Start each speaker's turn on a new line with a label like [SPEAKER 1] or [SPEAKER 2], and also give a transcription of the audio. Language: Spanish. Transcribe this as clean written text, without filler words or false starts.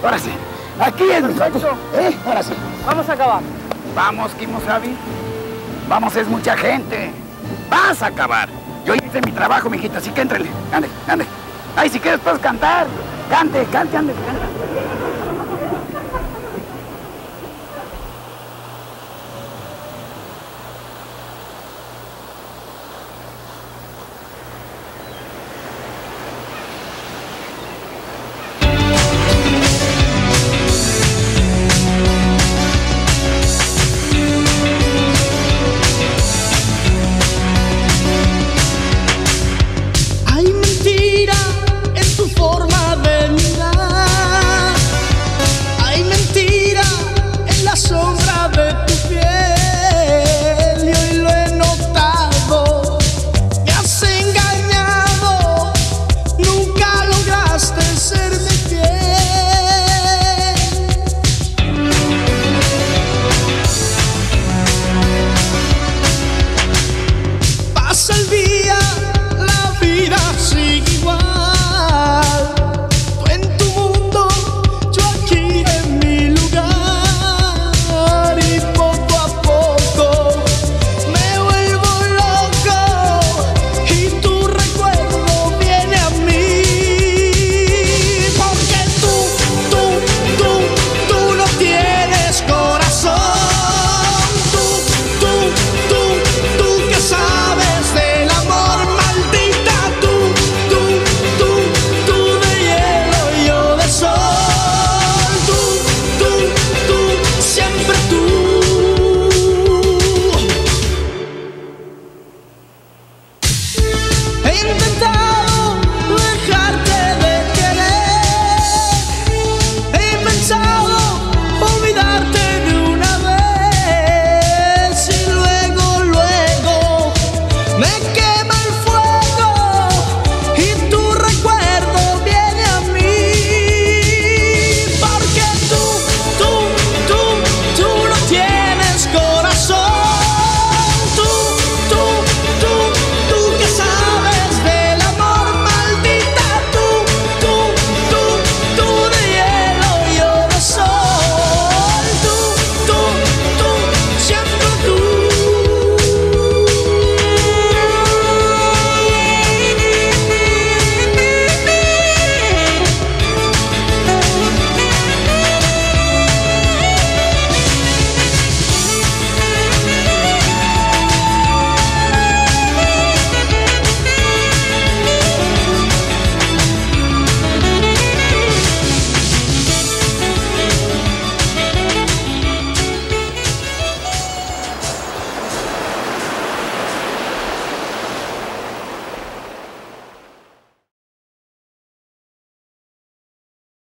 [SPEAKER 1] Ahora sí. Aquí es, muchachos. Ahora sí.
[SPEAKER 2] Vamos a acabar.
[SPEAKER 1] Vamos, Kimosabi. Vamos, es mucha gente. Vas a acabar. Yo hice mi trabajo, mijita, así que éntrele. Ande, ande. Ay, si quieres puedes cantar. Cante, cante, ande, cante.